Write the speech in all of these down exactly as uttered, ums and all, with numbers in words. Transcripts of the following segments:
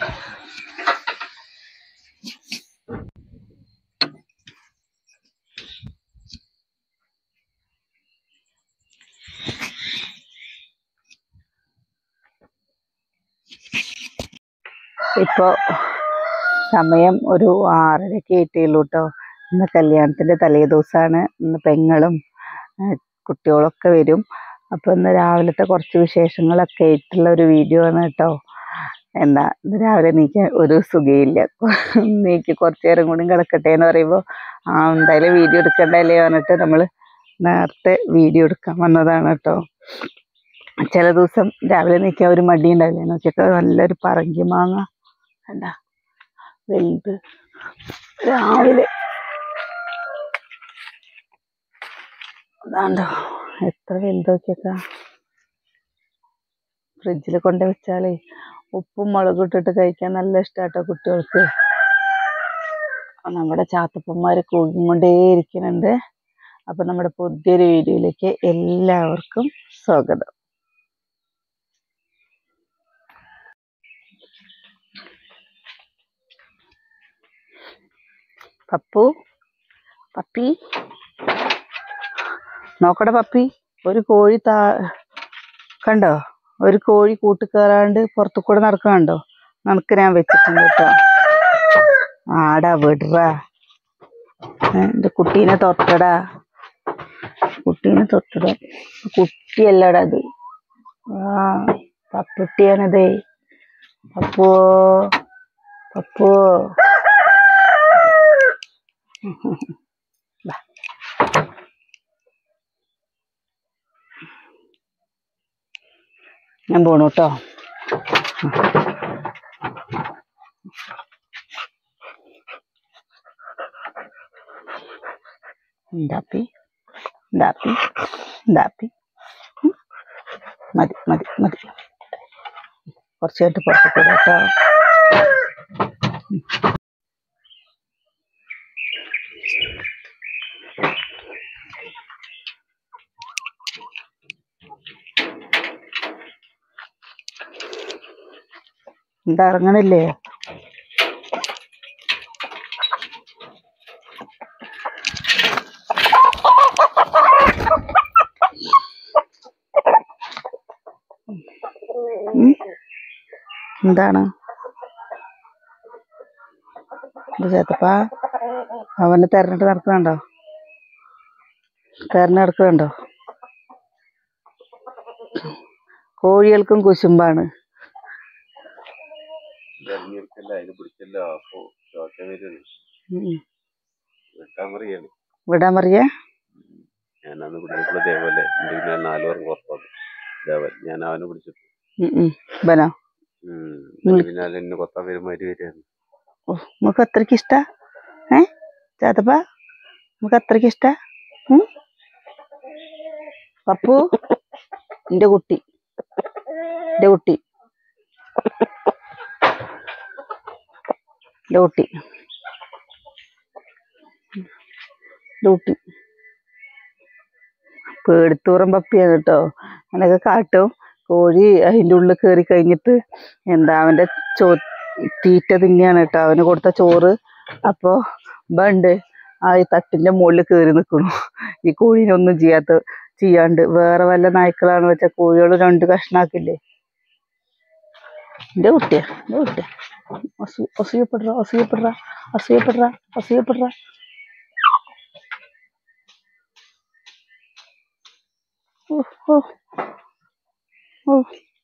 ഇപ്പൊ സമയം ഒരു ആറരയ്ക്ക് എത്തിയുള്ളൂ കേട്ടോ. ഇന്ന് കല്യാണത്തിന്റെ തലേ ദിവസമാണ്. ഇന്ന് പെങ്ങളും കുട്ടികളൊക്കെ വരും. അപ്പൊ ഇന്ന് രാവിലത്തെ കുറച്ച് വിശേഷങ്ങളൊക്കെ ആയിട്ടുള്ള ഒരു വീഡിയോ ആണ് കേട്ടോ. എന്താ ഇന്ന് രാവിലെ നീക്കാൻ ഒരു സുഖയില്ല. നീക്ക് കുറച്ചു നേരം കൂടി കിടക്കട്ടെ എന്ന് പറയുമ്പോൾ ആ എന്തായാലും വീഡിയോ എടുക്കണ്ടല്ലേ പറഞ്ഞിട്ട് നമ്മൾ നേരത്തെ വീഡിയോ എടുക്കാൻ വന്നതാണ് കേട്ടോ. ചില ദിവസം രാവിലെ നീക്കാൻ ഒരു മടി ഉണ്ടാവില്ലേ നോക്കിയൊക്കെ നല്ലൊരു പറങ്കി മാങ്ങ എന്താ വലുത് രാവിലെ അതാണ്ടോ എത്ര വലുത് നോക്കിയൊക്കെ. ഫ്രിഡ്ജിൽ കൊണ്ട് വെച്ചാലേ ഉപ്പും മുളകും ഇട്ടിട്ട് കഴിക്കാൻ നല്ല ഇഷ്ടാട്ടോ കുട്ടികൾക്ക്. നമ്മുടെ ചാത്തപ്പന്മാര് കൂകിക്കൊണ്ടേ ഇരിക്കുന്നുണ്ട്. അപ്പൊ നമ്മുടെ പുതിയൊരു വീഡിയോയിലേക്ക് എല്ലാവർക്കും സ്വാഗതം. പപ്പു പപ്പി നോക്കടെ പപ്പി, ഒരു കോഴി താ കണ്ടോ, ഒരു കോഴി കൂട്ട് കയറാണ്ട് പുറത്തു കൂടെ നടക്കണുണ്ടോ? നമുക്ക് ഞാൻ വെച്ചിട്ടുണ്ട് കേട്ടോ. ആടാ വിടറാ, എന്റെ കുട്ടീനെ തൊട്ടടാ, കുട്ടീനെ തൊട്ടടാ. കുട്ടിയല്ലടാ അത്, ആ പപ്പുട്ടിയാണതേ. പപ്പു പപ്പു ഞാൻ പോണു കേട്ടോ. എന്താപ്പി എന്താപ്പി എന്താപ്പി മതി മതി മതി കുറച്ചായിട്ട് പുറത്തു കൂടെ കേട്ടോ. എന്താ ഇറങ്ങണില്ലേ? എന്താണ് ചേത്തപ്പാ അവനെ തെരഞ്ഞിട്ട് നടക്കണുണ്ടോ? തെരഞ്ഞു നടക്കണുണ്ടോ? കോഴികൾക്കും കുശുമ്പാണ്. വിടാൻ പറയാ ബനോ നമുക്ക് അത്രയ്ക്ക് ഇഷ്ട ഏ ചാത്തപ്പ, നമുക്ക് അത്രയ്ക്ക് ഇഷ്ട. പപ്പു എന്റെ കുട്ടി, എന്റെ കുട്ടി എന്റെ കുട്ടി എന്റെ കുട്ടി പേടിത്തൂറം പപ്പിയാണ് കേട്ടോ. അങ്ങനെയൊക്കെ കാട്ടും. കോഴി അതിൻ്റെ ഉള്ളിൽ കയറി കഴിഞ്ഞിട്ട് എന്താ അവൻ്റെ ചോ തീറ്റ തിന്നെയാണ് കേട്ടോ, അവന് കൊടുത്ത ചോറ്. അപ്പോൾ ബണ്ട് ആ ഈ തട്ടിൻ്റെ മുകളിൽ കയറി നിൽക്കണു. ഈ കോഴീനൊന്നും ചെയ്യാത്ത ചെയ്യാണ്ട് വേറെ വല്ല നായ്ക്കളാണ് വെച്ചാൽ കോഴികൾ രണ്ട് കഷ്ണാക്കില്ലേ. എൻ്റെ കുട്ടിയാ എൻ്റെ കുട്ടിയാ അസൂ അസൂയപ്പെടുറ അസൂയപ്പെടുറ അസൂയപ്പെടുറ അസൂയപ്പെടുറ. ഓ ഓ ഓ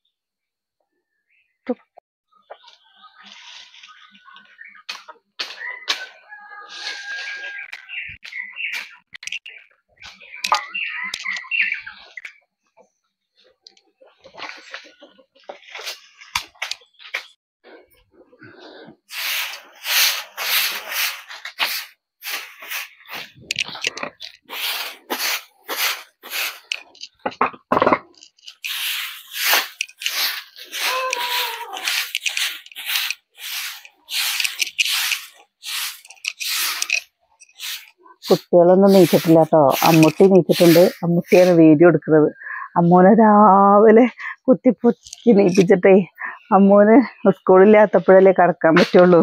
കുട്ടികളൊന്നും നീച്ചിട്ടില്ല കേട്ടോ. അമ്മൂട്ടി നീച്ചിട്ടുണ്ട്. അമ്മൂട്ടിയാണ് വീഡിയോ എടുക്കുന്നത്. അമ്മൂനെ രാവിലെ കുത്തിപ്പൊക്കി നീപ്പിച്ചിട്ടേ അമ്മൂന് സ്കൂളില്ലാത്തപ്പോഴല്ലേ കടക്കാൻ പറ്റുള്ളൂ.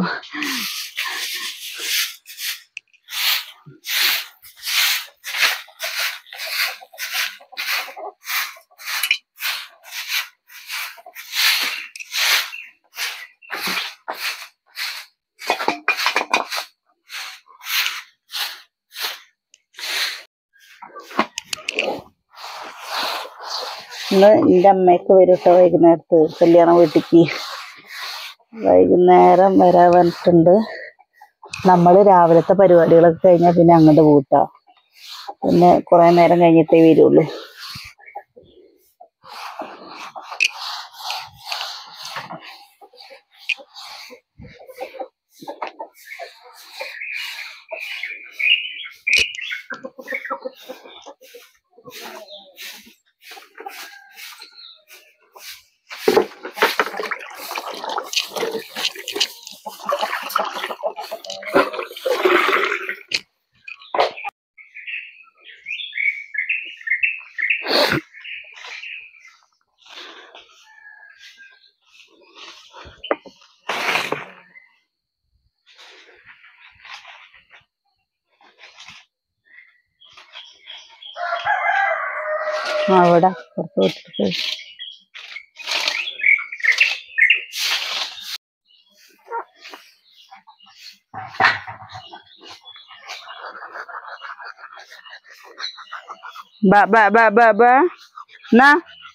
ഇന്ന് എൻ്റെ അമ്മയൊക്കെ വരും കേട്ടോ വൈകുന്നേരത്ത് കല്യാണ വീട്ടിക്ക്. വൈകുന്നേരം വരാൻ പറഞ്ഞിട്ടുണ്ട്. നമ്മൾ രാവിലത്തെ പരിപാടികളൊക്കെ കഴിഞ്ഞാൽ പിന്നെ അങ്ങോട്ട് പോട്ടാ. പിന്നെ കുറേ നേരം കഴിഞ്ഞിട്ടേ വരുള്ളൂ. അവിടെ പുറത്ത് വിട്ടിട്ട് ബാ ബാ ബാ ബാ ബാ എന്നാ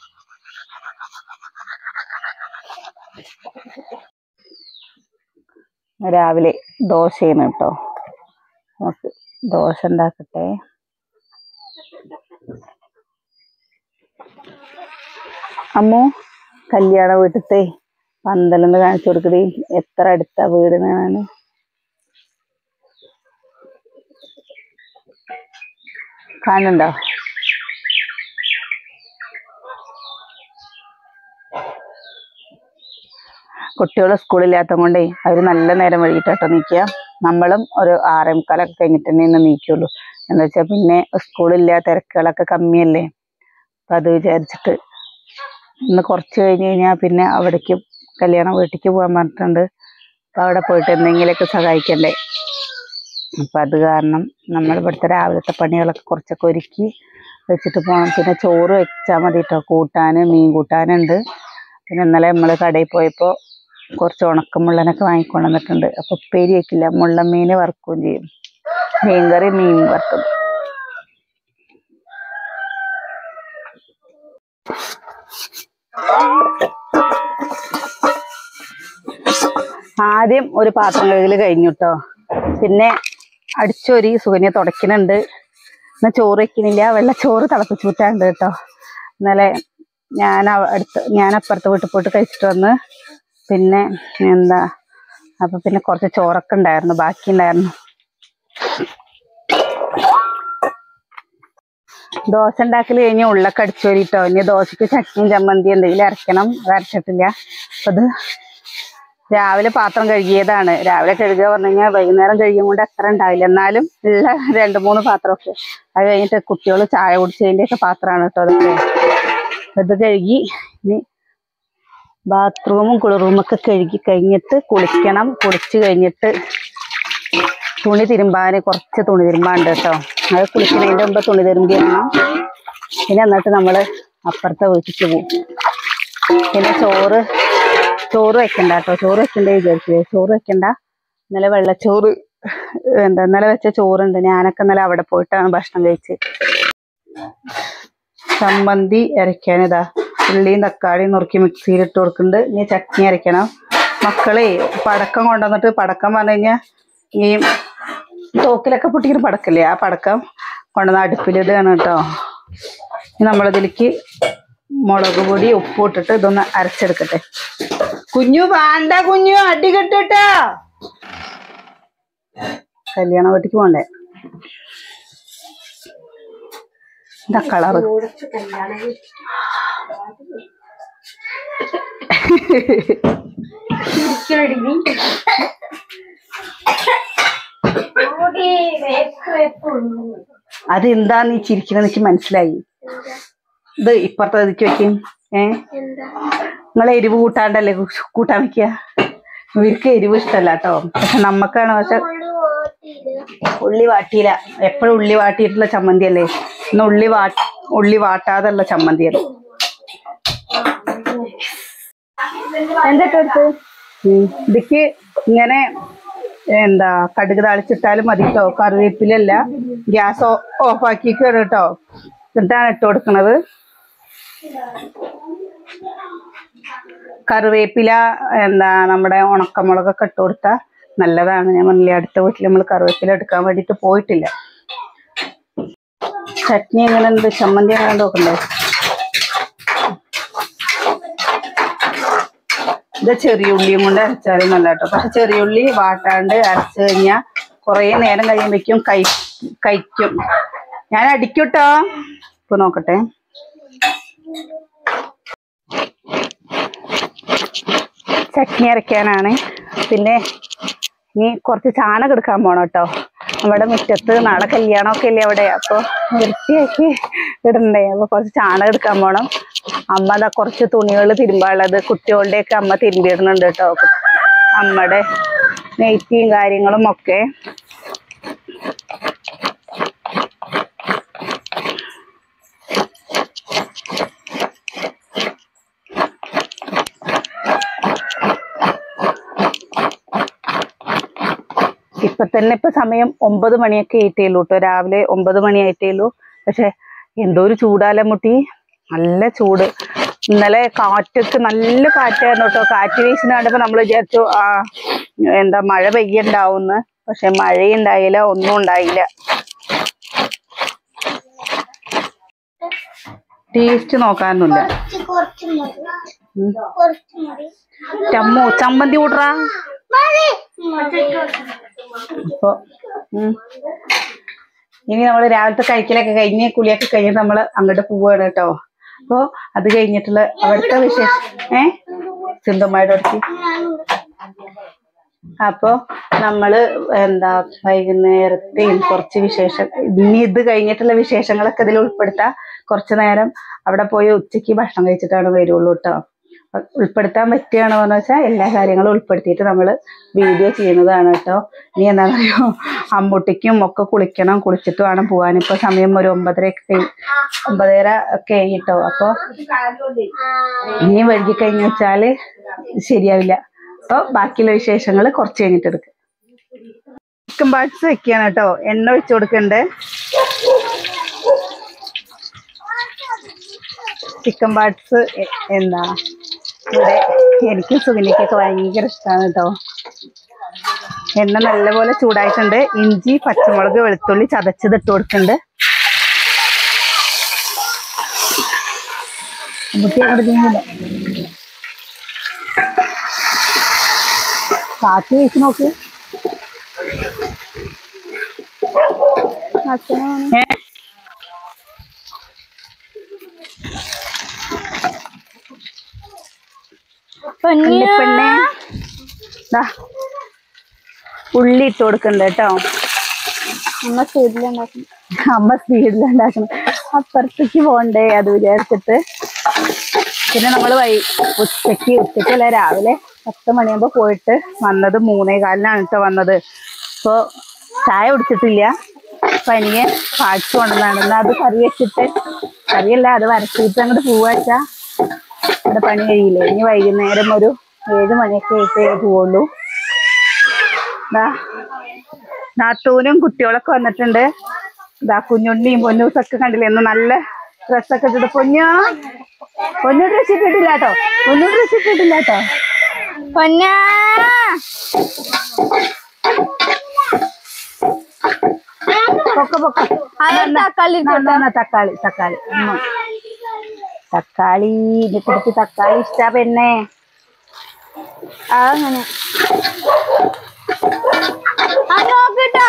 രാവിലെ ദോശയാണ് കേട്ടോ. നമുക്ക് ദോശ ഉണ്ടാക്കട്ടെ. അമ്മു കല്യാണ വീട്ടിലത്തെ പന്തലൊന്ന് കാണിച്ചു കൊടുക്കണേ. എത്ര അടുത്ത വീടിനാണ്. കാണുന്നുണ്ടോ? കുട്ടികൾ സ്കൂളില്ലാത്ത കൊണ്ടേ അവർ നല്ല നേരം വൈകിട്ടോ നീക്കുക. നമ്മളും ഒരു ആറേ മുക്കാലൊക്കെ കഴിഞ്ഞിട്ട് തന്നെ ഇന്ന് നീക്കുള്ളൂ. എന്താ വെച്ചാൽ പിന്നെ സ്കൂളില്ല, തിരക്കുകളൊക്കെ കമ്മിയല്ലേ. അപ്പം അത് വിചാരിച്ചിട്ട് ഇന്ന് കുറച്ച് കഴിഞ്ഞ് കഴിഞ്ഞാൽ പിന്നെ അവിടേക്ക് കല്യാണം വീട്ടിലേക്ക് പോകാൻ പറഞ്ഞിട്ടുണ്ട്. അപ്പം അവിടെ പോയിട്ട് എന്തെങ്കിലുമൊക്കെ സഹായിക്കണ്ടേ. അപ്പം അത് കാരണം നമ്മൾ ഇവിടുത്തെ രാവിലത്തെ പണികളൊക്കെ കുറച്ചൊക്കെ ഒരുക്കി വെച്ചിട്ട് പോകണം. പിന്നെ ചോറ് വെച്ചാൽ മതി കേട്ടോ. കൂട്ടാൻ മീൻ കൂട്ടാനുണ്ട്. പിന്നെ ഇന്നലെ നമ്മൾ കടയിൽ പോയപ്പോൾ കുറച്ച് ഉണക്കമുള്ളനൊക്കെ വാങ്ങിക്കൊണ്ട് വന്നിട്ടുണ്ട്. അപ്പോൾ ഉപ്പേരി വയ്ക്കില്ല, മുള്ളൻ മീൻ വറുക്കുകയും ചെയ്യും. മീൻ കറി മീൻ വറുത്തത്. ആദ്യം ഒരു പാത്രം കഴുകൽ കഴിഞ്ഞു കേട്ടോ. പിന്നെ അടിച്ചൊരി സുകന്യ തുടയ്ക്കുന്നുണ്ട്. എന്നാൽ ചോറ് വയ്ക്കുന്നില്ല, വെള്ള ചോറ് തിളപ്പിച്ച് വിട്ടാണ്ട് കേട്ടോ. ഇന്നലെ ഞാൻ അടുത്ത് ഞാൻ അപ്പുറത്ത് വീട്ടിൽ പോയിട്ട് കഴിച്ചിട്ട് വന്ന് പിന്നെ എന്താ അപ്പം പിന്നെ കുറച്ച് ചോറൊക്കെ ഉണ്ടായിരുന്നു, ബാക്കി ഉണ്ടായിരുന്നു. ദോശ ഉണ്ടാക്കൽ കഴിഞ്ഞ് ഉള്ളൊക്കെ അടിച്ചു വരിട്ടോ. ഇനി ദോശയ്ക്ക് ചട്നിയും ചമ്മന്തി എന്തെങ്കിലും അരയ്ക്കണം. അത് അരച്ചിട്ടില്ല. അപ്പം അത് രാവിലെ പാത്രം കഴുകിയതാണ്. രാവിലെ കഴുകുക പറഞ്ഞു കഴിഞ്ഞാൽ വൈകുന്നേരം കഴുകിയും കൊണ്ട് എത്ര ഉണ്ടാവില്ല. എന്നാലും ഉള്ള രണ്ട് മൂന്ന് പാത്രമൊക്കെ അത് കഴിഞ്ഞിട്ട് കുട്ടികൾ ചായ കുടിച്ചതിൻ്റെയൊക്കെ പാത്രമാണ് കേട്ടോ അതൊക്കെ. അത് കഴുകി ഇനി ബാത്റൂമും കുളിറൂമൊക്കെ കഴുകി കഴിഞ്ഞിട്ട് കുളിക്കണം. കുളിച്ച് കഴിഞ്ഞിട്ട് തുണി തിരുമ്പാൻ കുറച്ച് തുണി തിരുമ്പാണ്ട് കേട്ടോ. അത് കുളിക്കുന്നതിൻ്റെ മുമ്പ് തുണി തിരുമ്പി ഇടണം. പിന്നെ എന്നിട്ട് നമ്മൾ അപ്പുറത്തെ വീട്ടിലേക്ക് പോകും. പിന്നെ ചോറ് ചോറ് വെക്കണ്ട കേട്ടോ. ചോറ് വെക്കണ്ടേ വിചാരിച്ചത്. ചോറ് വെക്കണ്ട. ഇന്നലെ വെള്ളച്ചോറ് എന്താ ഇന്നലെ വെച്ച ചോറുണ്ട്. ഞാനൊക്കെ ഇന്നലെ അവിടെ പോയിട്ടാണ് ഭക്ഷണം കഴിച്ച്. ചമ്മന്തി അരയ്ക്കാനിതാ ഉള്ളിയും തക്കാളിയും നുറുക്കി മിക്സിയിലിട്ട് കൊടുക്കുന്നുണ്ട്. ഇനി ചട്നി അരയ്ക്കണം. മക്കളെ പടക്കം കൊണ്ടുവന്നിട്ട് പടക്കം പറഞ്ഞു കഴിഞ്ഞാൽ ഈ തോക്കിലൊക്കെ പൊട്ടിക്കുന്ന പടക്കല്ലേ, ആ പടക്കം കൊണ്ടുവന്ന് അടുപ്പിലിടുകയാണ് കേട്ടോ. നമ്മളിതിലേക്ക് മുളക് പൊടി ഉപ്പ് ഇട്ടിട്ട് ഇതൊന്ന് അരച്ചെടുക്കട്ടെ. കുഞ്ഞു വേണ്ട, കുഞ്ഞു അടി കെട്ടിട്ടാ. കല്യാണ വീട്ടിക്ക് പോണ്ടേ. എന്താ കളറ്? അതെന്താ നീ ചിരിക്കണെന്ന് എനിക്ക് മനസ്സിലായി. ഇത് ഇപ്പുറത്തെ ഇതിക്ക് വെക്കും. ഏ നിങ്ങൾ എരിവ് കൂട്ടാണ്ടല്ലേ കൂട്ടാൻ വെക്കുക. ഇവർക്ക് എരിവ് ഇഷ്ടമല്ല കേട്ടോ. പക്ഷെ നമ്മക്കാണ്. പക്ഷെ ഉള്ളി വാട്ടിയില്ല. എപ്പോഴും ഉള്ളി വാട്ടിയിട്ടുള്ള ചമ്മന്തി അല്ലേ. ഇന്ന് ഉള്ളി വാ ഉള്ളി വാട്ടാതുള്ള ചമ്മന്തിയല്ലേ. എന്തൊക്കെ ഇതിക്ക് ഇങ്ങനെ എന്താ കടുക് താളിച്ചിട്ടാലും മതി കേട്ടോ. കറിവേപ്പിലല്ല. ഗ്യാസ് ഓഫ് ആക്കിക്കാണ് കേട്ടോ. എന്നിട്ടാണ് ഇട്ട് കൊടുക്കണത്. കറിവേപ്പില എന്താ നമ്മുടെ ഉണക്കമുളകൊക്കെ ഇട്ട് കൊടുത്താൽ നല്ലതാണ്. ഞാൻ പറഞ്ഞില്ലേ അടുത്ത വീട്ടിൽ നമ്മൾ കറിവേപ്പില എടുക്കാൻ വേണ്ടിയിട്ട് പോയിട്ടില്ല. ചട്നി എങ്ങനെ ഉണ്ട്? ചമ്മന്തി എങ്ങനെ നോക്കണ്ടേ? ഇത് ചെറിയ ഉള്ളിയും കൊണ്ട് അരച്ചാലും നല്ല കേട്ടോ. പക്ഷെ ചെറിയ ഉള്ളി വാട്ടാണ്ട് അരച്ച് കഴിഞ്ഞാൽ കുറേ നേരം കഴിയുമ്പോഴേക്കും കൈ കഴിക്കും. ഞാൻ അടിക്കൂട്ടോ. ഇപ്പൊ നോക്കട്ടെ. ചട്നി അരയ്ക്കാനാണ്. പിന്നെ ഇനി കുറച്ച് ചാണകം എടുക്കാൻ പോണം കേട്ടോ. നമ്മുടെ മുറ്റത്ത് നാളെ കല്യാണമൊക്കെ അല്ലേ അവിടെ. അപ്പോൾ വൃത്തിയാക്കി ഇടണ്ടേ. അപ്പോൾ കുറച്ച് ചാണകം എടുക്കാൻ പോണം. അമ്മ അതാ കുറച്ച് തുണികൾ തിരുമ്പാനുള്ളത് കുട്ടികളുടെയൊക്കെ അമ്മ തിരുമ്പിയിടുന്നുണ്ട് കേട്ടോ. അമ്മയുടെ നെയ്റ്റിയും കാര്യങ്ങളും ഒക്കെ. ഇപ്പൊ തന്നെ ഇപ്പൊ സമയം ഒമ്പത് മണിയൊക്കെ ആയിട്ടേ ഉള്ളൂ കേട്ടോ. രാവിലെ ഒമ്പത് മണി ആയിട്ടേ ഉള്ളൂ. പക്ഷെ എന്തോ ഒരു ചൂടാല മുട്ടി. നല്ല ചൂട്. ഇന്നലെ കാറ്റൊക്കെ നല്ല കാറ്റായിരുന്നു കേട്ടോ. കാറ്റ് വീശുന്ന കണ്ടപ്പോ നമ്മൾ വിചാരിച്ചു ആ എന്താ മഴ പെയ്യുണ്ടാവുന്ന്. പക്ഷെ മഴയുണ്ടായില്ല, ഒന്നും ഉണ്ടായില്ല. ടേസ്റ്റ് നോക്കാനൊന്നുമില്ല. ചമ്മോ ചമ്മന്തി കൂട്ടറാ. അപ്പൊ ഇനി നമ്മള് രാവിലത്തെ കഴിക്കലൊക്കെ കഴിഞ്ഞ് കുളിയൊക്കെ കഴിഞ്ഞിട്ട് നമ്മള് അങ്ങോട്ട് പോവാണ് കേട്ടോ. അപ്പൊ അത് കഴിഞ്ഞിട്ടുള്ള അവിടുത്തെ വിശേഷം ഏ സിന്ധുമ്മയുടെ അടുത്ത്. അപ്പൊ നമ്മള് എന്താ വൈകുന്നേരത്തെയും കുറച്ച് വിശേഷം ഇനി ഇത് കഴിഞ്ഞിട്ടുള്ള വിശേഷങ്ങളൊക്കെ ഇതിൽ ഉൾപ്പെടുത്താം. കുറച്ചു നേരം അവിടെ പോയി ഉച്ചയ്ക്ക് ഭക്ഷണം കഴിച്ചിട്ടാണ് വരുള്ളൂ കേട്ടോ. ഉൾപ്പെടുത്താൻ പറ്റുകയാണോ എന്ന് വെച്ചാൽ എല്ലാ കാര്യങ്ങളും ഉൾപ്പെടുത്തിയിട്ട് നമ്മൾ വീഡിയോ ചെയ്യുന്നതാണ് കേട്ടോ. ഇനി എന്താണെന്ന് അറിയോ, അമ്പുട്ടിക്കും ഒക്കെ കുളിക്കണം. കുളിച്ചിട്ട് വേണം പോകാൻ. ഇപ്പൊ സമയം ഒരു ഒമ്പതരയൊക്കെ ഒമ്പതര ഒക്കെ ആയി കേട്ടോ. അപ്പോൾ ഇനി വൈകി കഴിഞ്ഞു വെച്ചാല് ശരിയാവില്ല. അപ്പോൾ ബാക്കിയുള്ള വിശേഷങ്ങൾ കുറച്ച് കഴിഞ്ഞിട്ട് എടുക്കും. ചിക്കൻ പാർട്സ് വെക്കുകയാണ് കേട്ടോ. എണ്ണ ഒഴിച്ചു കൊടുക്കണ്ടേ. ചിക്കൻ പാർട്സ് എന്താ ഇവിടെ എനിക്കും സുഗന്യക്കൊക്കെ ഭയങ്കര ഇഷ്ടമാണ് കേട്ടോ. എണ്ണ നല്ലപോലെ ചൂടായിട്ടുണ്ട്. ഇഞ്ചി, പച്ചമുളക്, വെളുത്തുള്ളി ചതച്ചത് ഇട്ട് കൊടുക്കുന്നുണ്ട്. കാറ്റ് വീശി നോക്ക്. ഏ പെണ്ണെ ഉള്ളി ഇട്ട് കൊടുക്കണ്ട കേട്ടോ. അമ്മ സ്പീഡിലുണ്ടാക്കണം. അമ്മ സ്പീഡിലുണ്ടാക്കണം. അപ്പുറത്തേക്ക് പോണ്ടേ അത് വിചാരിച്ചിട്ട്. പിന്നെ നമ്മൾ വൈ ഉച്ചയ്ക്ക് ഉച്ചയ്ക്കല്ല രാവിലെ പത്ത് മണിയാകുമ്പോൾ പോയിട്ട് വന്നത് മൂന്നേ കാലിനാണ് കേട്ടോ വന്നത്. ഇപ്പോൾ ചായ കുടിച്ചിട്ടില്ല. പനിയെ പാഴ്ച കൊണ്ടുവന്നാണ്. എന്നാൽ അത് കറി വെച്ചിട്ട് കറിയല്ല അത് വരച്ചിട്ട് അങ്ങോട്ട് പോവാച്ചാ ഇവിടെ പണി കഴിയില്ലേ. ഇനി വൈകുന്നേരം ഒരു ഏഴ് മണിയൊക്കെ ആയിട്ടേ പോവുള്ളൂ. ഇതാ നാത്തൂനും കുട്ടികളൊക്കെ വന്നിട്ടുണ്ട്. ഇതാ കുഞ്ഞുണ്ണിയും പൊന്നൂസൊക്കെ കണ്ടില്ലേ. എന്ന് നല്ല ഡ്രസ്സൊക്കെ ഇട്ടിട്ട്. പൊന്നോ പൊന്നു ഡ്രസ് ഇട്ടിട്ടില്ല കേട്ടോ. പൊന്നു ഡ്രസ് ഇട്ടിട്ടില്ല കേട്ടോ. പൊന്നാ പൊക്ക പൊക്ക. തക്കാളി തക്കാളി തക്കാളി തക്കാളി ഇത് കുറച്ച് തക്കാളി ഇഷ്ടാ പെണ്ണേ. അങ്ങനെ നോക്കിട്ടോ.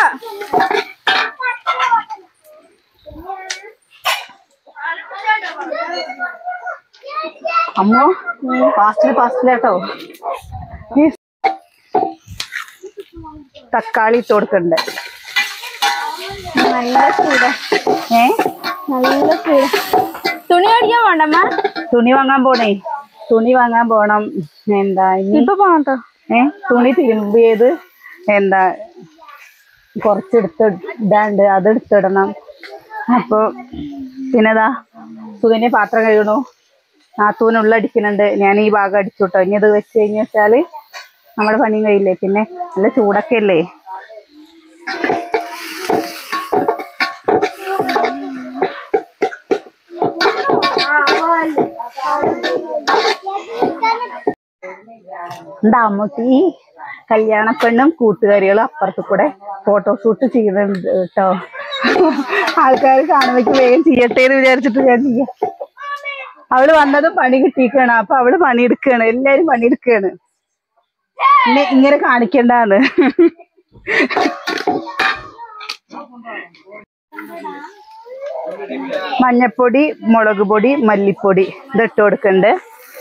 അമ്മോ ഫാസ്റ്റില് ഫാസ്റ്റിലാട്ടോ. തക്കാളി ഇട്ട് കൊടുക്കണ്ടേ. നല്ല ചൂടാ. ഏ നല്ല ചൂടാ. തുണി മേടിക്കാൻ പോണ്ടമ്മ. തുണി വാങ്ങാൻ പോണേ. തുണി വാങ്ങാൻ പോണം. എന്താ ഇപ്പൊ പോണട്ടോ? ഏ തുണി തിരുമ്പിയത് എന്താ കൊറച്ചെടുത്ത് ഇടാണ്ട്, അതെടുത്തിടണം. അപ്പൊ പിന്നെതാ സുകന്യ പാത്രം കഴുകണു, നാത്തൂനുള്ള അടിക്കുന്നുണ്ട്. ഞാൻ ഈ ഭാഗം അടിച്ചു കേട്ടോ. ഇനി അത് വെച്ച് കഴിഞ്ഞ് വെച്ചാല് നമ്മുടെ പണിയും കഴിയില്ലേ. പിന്നെ നല്ല ചൂടൊക്കെ അല്ലേ. എന്താ അമ്മൂട്ടി കല്യാണ പെണ്ണും കൂട്ടുകാരികളും അപ്പുറത്ത് കൂടെ ഫോട്ടോഷൂട്ട് ചെയ്യുന്നുണ്ട് കേട്ടോ. ആൾക്കാർ കാണുമ്പോഴേക്ക് വേഗം ചെയ്യട്ടെ എന്ന് വിചാരിച്ചിട്ട് ഞാൻ ചെയ്യാം. അവള് വന്നതും പണി കിട്ടിയിരിക്കുകയാണ്. അപ്പൊ അവള് പണിയെടുക്കുകയാണ്, എല്ലാരും പണിയെടുക്കുകയാണ്. പിന്നെ ഇങ്ങനെ കാണിക്കണ്ടാന്ന്. മഞ്ഞപ്പൊടി, മുളക് പൊടി, മല്ലിപ്പൊടി ഇതിട്ട് കൊടുക്കണ്ട്.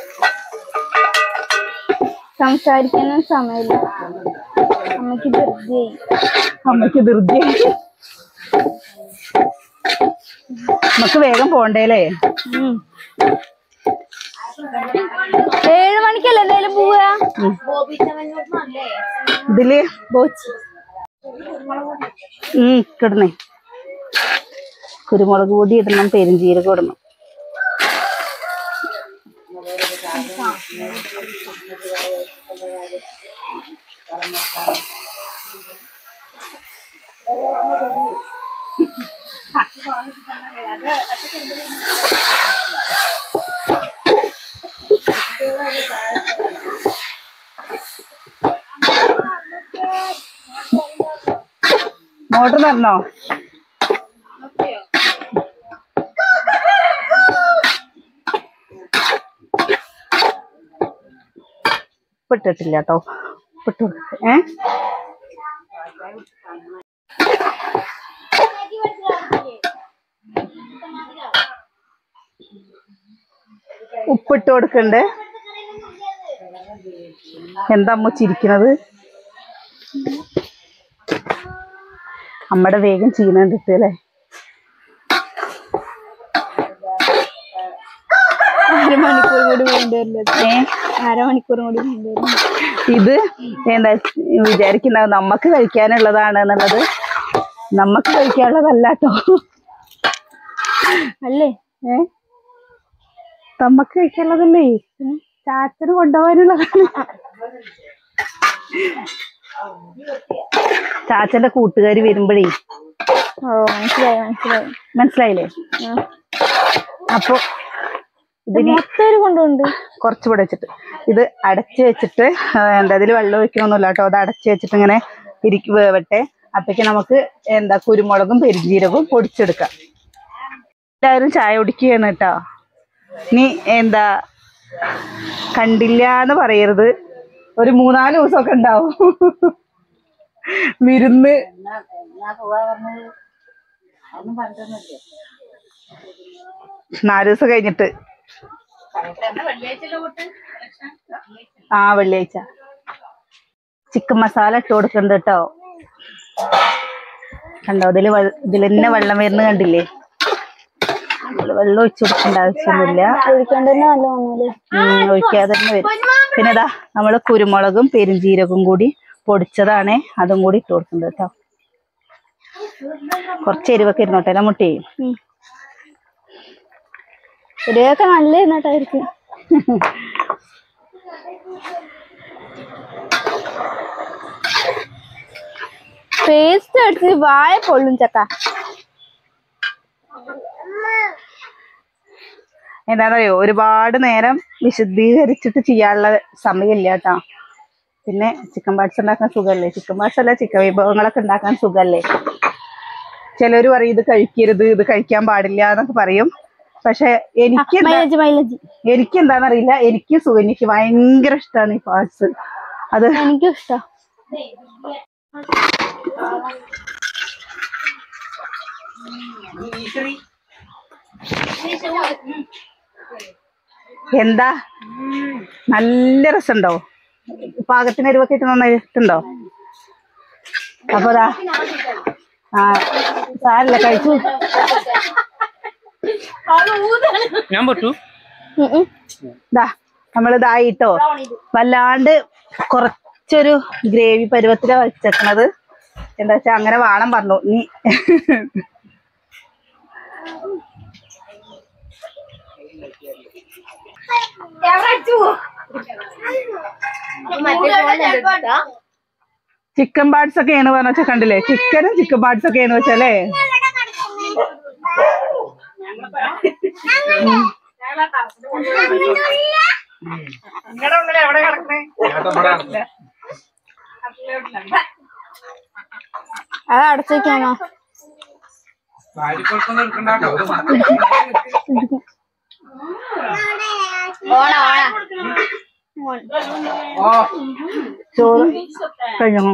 സംസാരിക്കാനും സമയമില്ല. അമ്മക്ക് ധൃതിയായി. അമ്മക്ക് ധൃതിയായി. നമുക്ക് വേഗം പോണ്ടേലേ. ഏഴ് മണിക്കല്ലേ എന്തായാലും പോവാ. ഇതില് ഉം കിടന്നേ കുരുമുളക് പൊടി ഇടണം, പെരുംജീരകം ഇടണം. മോട്ടർ തരണോ? ഇട്ടിട്ടില്ല കേട്ടോ. ഇട്ടു ഏ ഉപ്പിട്ട് കൊടുക്കണ്ട്. എന്താ അമ്മ ചിരിക്കണത്? അമ്മയുടെ വേഗം ചീന കണ്ടിട്ട് അല്ലേ. അരമണിക്കൂർ കൂടി വേണ്ടിവരില്ല. അരമണിക്കൂർ കൂടി വേണ്ടിവരും. ഇത് എന്താ വിചാരിക്കുന്ന നമ്മക്ക് കഴിക്കാനുള്ളതാണ് എന്നുള്ളത്. നമ്മക്ക് കഴിക്കാനുള്ളതല്ല കേട്ടോ. അല്ലേ? ഏ നമ്മക്ക് കഴിക്കാനുള്ളതല്ലേ, ചാച്ചന് കൊണ്ടുപോകാനുള്ളതാണ്. ചാച്ചന്റെ കൂട്ടുകാരി വരുമ്പോഴേ. ഓ മനസ്സിലായി മനസ്സിലായി മനസ്സിലായില്ലേ? അപ്പൊ ഇതിന് കൊണ്ടുണ്ട് കുറച്ചുകൂടെ വെച്ചിട്ട് ഇത് അടച്ചു വെച്ചിട്ട് എന്താ ഇതിൽ വെള്ളം ഒഴിക്കണമെന്നില്ല കേട്ടോ. അത് അടച്ചു വെച്ചിട്ട് ഇങ്ങനെ ഇരിക്കും, വേവട്ടെ. അപ്പേക്ക് നമുക്ക് എന്താ കുരുമുളകും പെരുംജീരകവും പൊടിച്ചെടുക്കാം. എല്ലാവരും ചായ കുടിക്കുകയാണ് കേട്ടോ. നീ എന്താ കണ്ടില്ല എന്ന് പറയരുത്. ഒരു മൂന്നാല് ദിവസമൊക്കെ ഉണ്ടാവും വിരുന്ന്. നാല് ദിവസം കഴിഞ്ഞിട്ട്. ആ വെള്ളിയാഴ്ച. ചിക്കൻ മസാല ഇട്ട് കൊടുക്കണ്ട കേട്ടോ. കണ്ടോ ഇതില് ഇതിൽ തന്നെ വെള്ളം വരുന്ന കണ്ടില്ലേ? വെള്ളം ഒഴിച്ചു കൊടുക്കേണ്ട ആവശ്യമൊന്നുമില്ല. ഒഴിക്കാതെ തന്നെ വരും. പിന്നെ ഇതാ നമ്മള് കുരുമുളകും പെരുംജീരകവും കൂടി പൊടിച്ചതാണേ, അതും കൂടി ഇട്ട് കൊടുക്കുന്നത് കേട്ടോ. കുറച്ച് എരിവൊക്കെ ഇരുന്നോട്ടെ അല്ല മുട്ടി. എരിവൊക്കെ നല്ല ഇരുന്നോട്ടായിരിക്കും. പേസ്റ്റ് അടിച്ച് വായ പൊള്ളും ചക്ക. എന്താണെന്നറിയോ, ഒരുപാട് നേരം വിശദീകരിച്ചിട്ട് ചെയ്യാനുള്ള സമയമില്ല കേട്ടോ. പിന്നെ ചിക്കൻ പാർട്സ് ഉണ്ടാക്കാൻ സുഖമല്ലേ? ചിക്കൻ പാർട്സ് അല്ല, ചിക്കൻ വിഭവങ്ങളൊക്കെ ഉണ്ടാക്കാൻ സുഖമല്ലേ? ചിലര് പറയും ഇത് കഴിക്കരുത്, ഇത് കഴിക്കാൻ പാടില്ല എന്നൊക്കെ പറയും. പക്ഷെ എനിക്ക് എനിക്ക് എന്താണെന്നറിയില്ല, എനിക്ക് സുഖന്യക്ക് ഭയങ്കര ഇഷ്ടമാണ് ഈ പാർട്സ്. അത് എനിക്കും ഇഷ്ടം. എന്താ നല്ല രസമുണ്ടോ? പാകത്തിന് എരിവൊക്കെ ഇട്ട് നന്നായിട്ടുണ്ടോ? അപ്പൊ ദാ ആ സാരല്ല, കഴിച്ചു. ഞാൻ പൊട്ടു ദാ നമ്മളിതായിട്ടോ വല്ലാണ്ട് കുറച്ചൊരു ഗ്രേവി പരുവത്തിലാ വെച്ചേക്കണത്. എന്താ വെച്ചാ അങ്ങനെ വേണം പറഞ്ഞു. നീ ചിക്കൻ പാർട്സ് ഒക്കെയാണ് പറഞ്ഞ വെച്ചാൽ കണ്ടില്ലേ, ചിക്കനും ചിക്കൻ പാർട്സ് ഒക്കെയാണ് വെച്ചാലേ. അത് അടച്ചു വെക്കാനോ? ചോറ് കഴിഞ്ഞോ?